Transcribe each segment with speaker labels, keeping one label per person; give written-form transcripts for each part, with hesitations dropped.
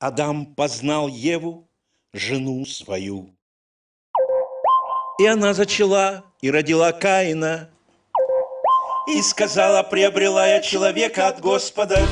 Speaker 1: Адам познал Еву, жену свою. И она зачала и родила Каина. И сказала: приобрела я человека от Господа.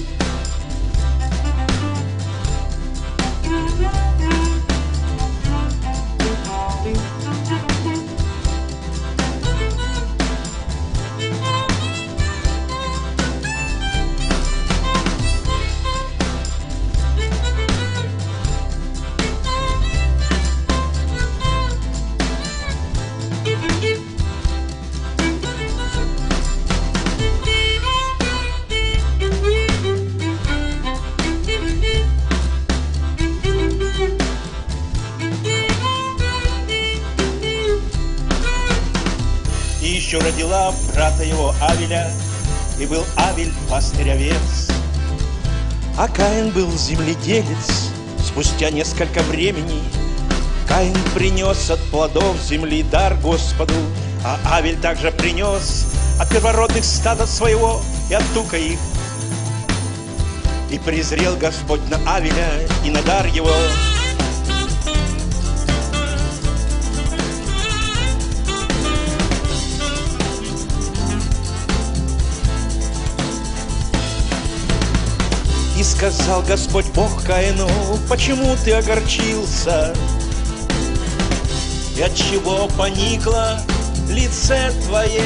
Speaker 1: И еще родила брата его Авеля, и был Авель пастырь-овец. А Каин был земледелец. Спустя несколько времени Каин принес от плодов земли дар Господу, а Авель также принес от первородных стада своего и от тука их. И презрел Господь на Авеля и на дар его. И сказал Господь Бог Каину: почему ты огорчился? И отчего поникло лице твое?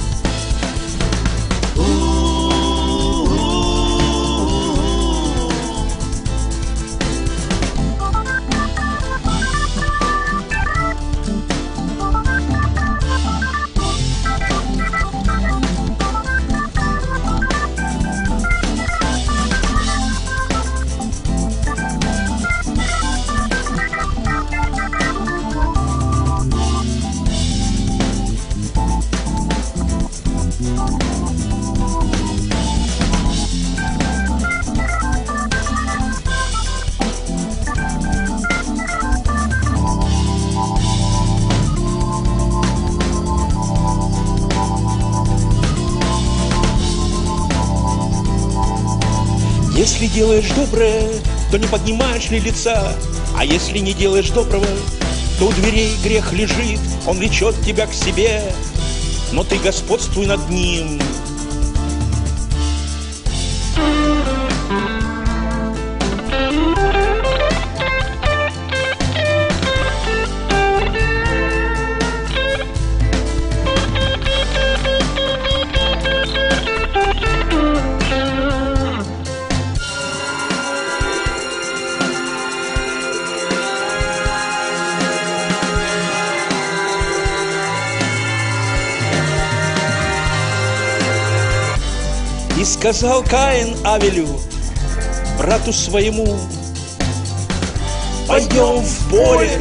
Speaker 1: Если делаешь доброе, то не поднимаешь ли лица? А если не делаешь доброго, то у дверей грех лежит, он влечет тебя к себе, но ты господствуй над ним. И сказал Каин Авелю, брату своему: пойдем в поле.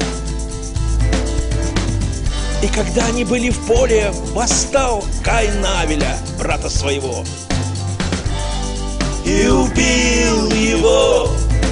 Speaker 1: И когда они были в поле, восстал Каин на Авеля, брата своего, и убил его.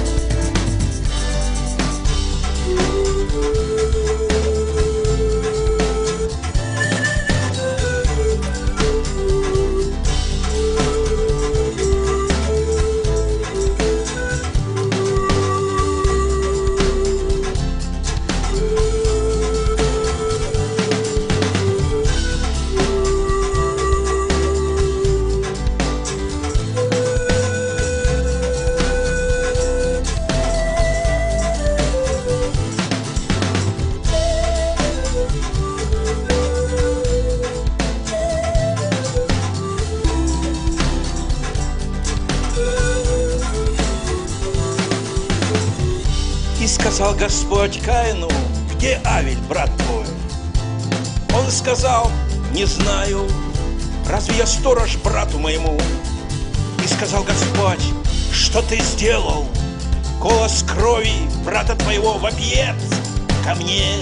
Speaker 1: И сказал Господь Каину: где Авель, брат твой? Он сказал: не знаю, разве я сторож брату моему? И сказал Господь: что ты сделал? Голос крови брата твоего вопиет ко мне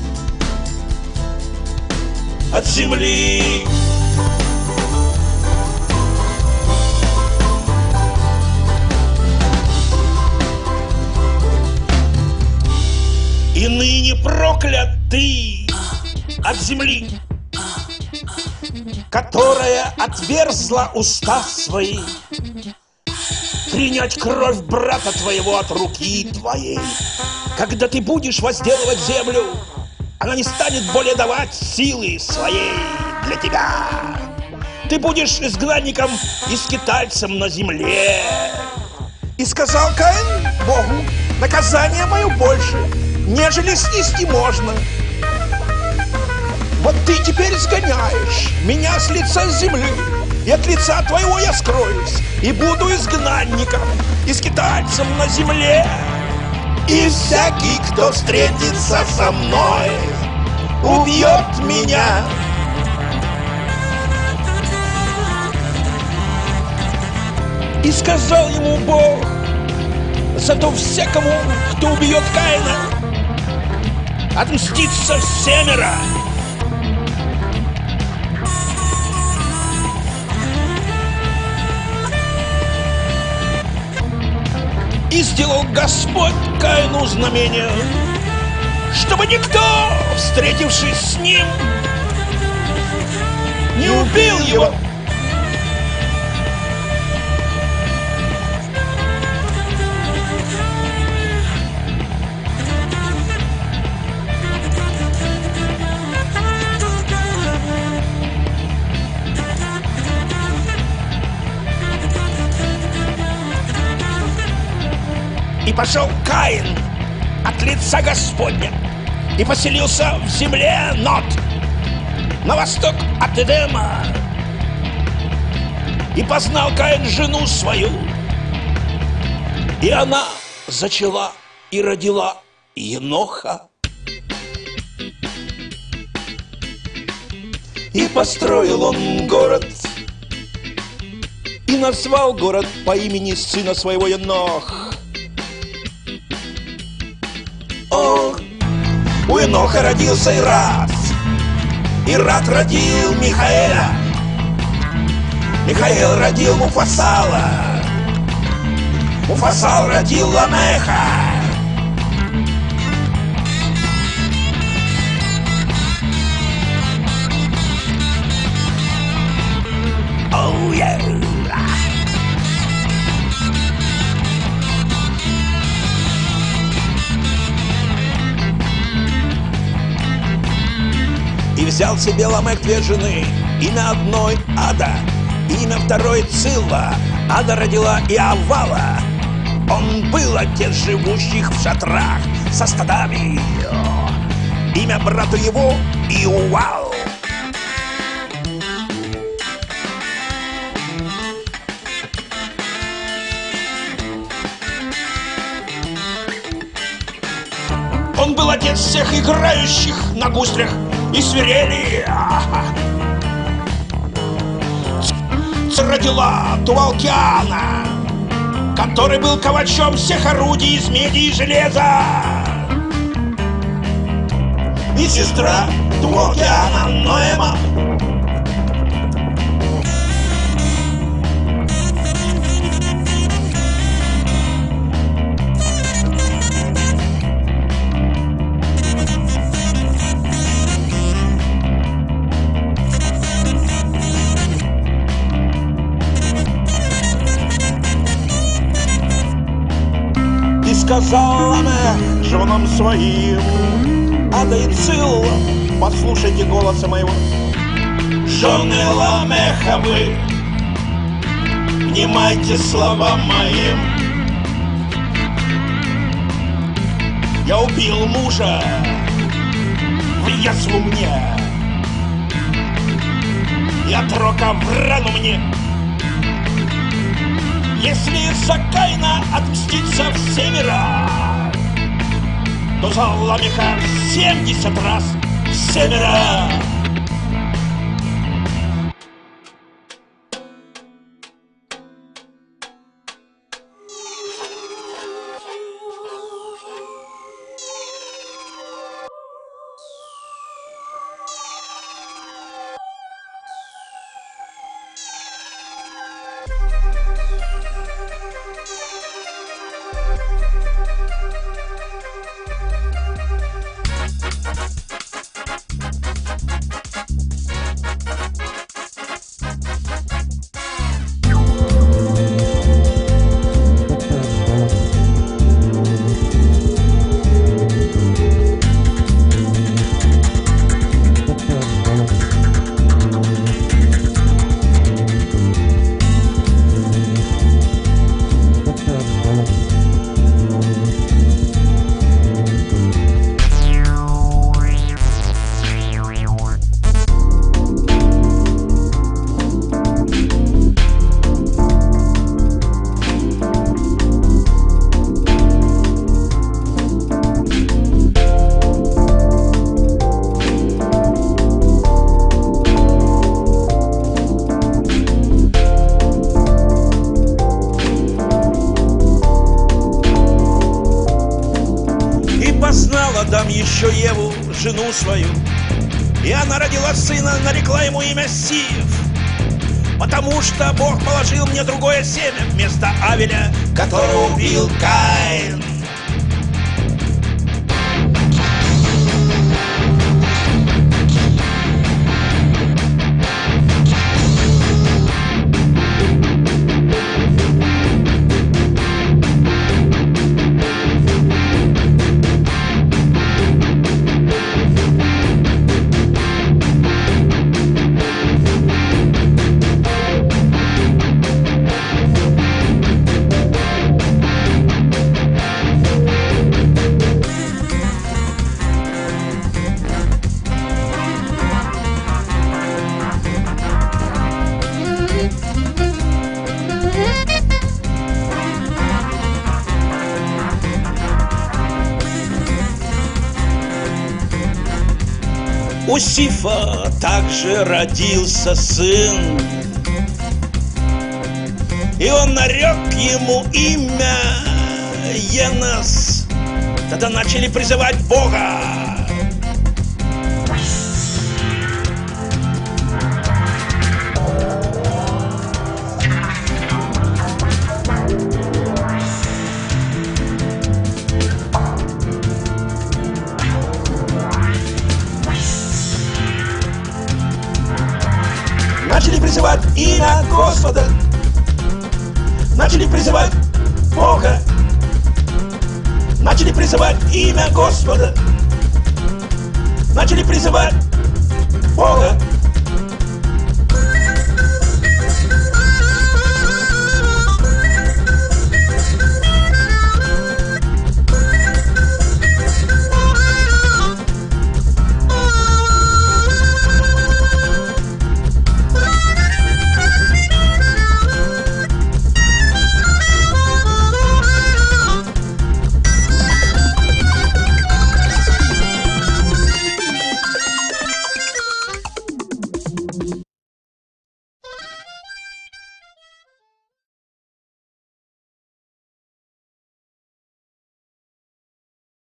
Speaker 1: от земли. И ныне проклят ты от земли, которая отверзла уста свои. принять кровь брата твоего от руки твоей. Когда ты будешь возделывать землю, она не станет более давать силы своей для тебя. Ты будешь изгнанником и скитальцем на земле. И сказал Каин Богу: наказание мое больше, нежели снести можно. Вот ты теперь сгоняешь меня с лица земли, и от лица твоего я скроюсь, и буду изгнанником и скитальцем на земле. И всякий, кто встретится со мной, убьет меня. И сказал ему Бог: зато всякому, кто убьет Каина, отмстится всемеро. И сделал Господь Каину знамение, чтобы никто, встретившись с ним, не убил его. И пошел Каин от лица Господня и поселился в земле Нод, на восток от Эдема. И познал Каин жену свою, и она зачала и родила Еноха. И построил он город, и назвал город по имени сына своего Енох. У Еноха родился Ирад, Ирад родил Михаэля, Михаэл родил Муфасала, Муфасал родил Ламеха. Oh yeah. И взял себе Ламех две жены, имя одной Ада, имя второй Цилла. Ада родила Иавала. Он был отец живущих в шатрах со стадами. Имя брату его Иуал. Он был отец всех играющих на гуслях и свирели. Родила Тувалкиана, который был ковачом всех орудий из меди и железа. И сестра Тувалкиана Ноэма. Сказал Ламех женам своим: Ада и Цилла, послушайте голоса моего. Жены Ламеха вы, внимайте словам моим. Я убил мужа в язву мне, и отрока в рану мне. Если за Каина отмстится всемеро, то за Ламеха 70 раз всемеро. Адам еще Еву, жену свою, и она родила сына, нарекла ему имя Сив, потому что Бог положил мне другое семя вместо Авеля, которого убил Каин. У Сифа также родился сын, и он нарек ему имя Енос. Тогда начали призывать Бога. Начали призывать имя Господа. Начали призывать Бога. Начали призывать имя Господа. Начали призывать Бога.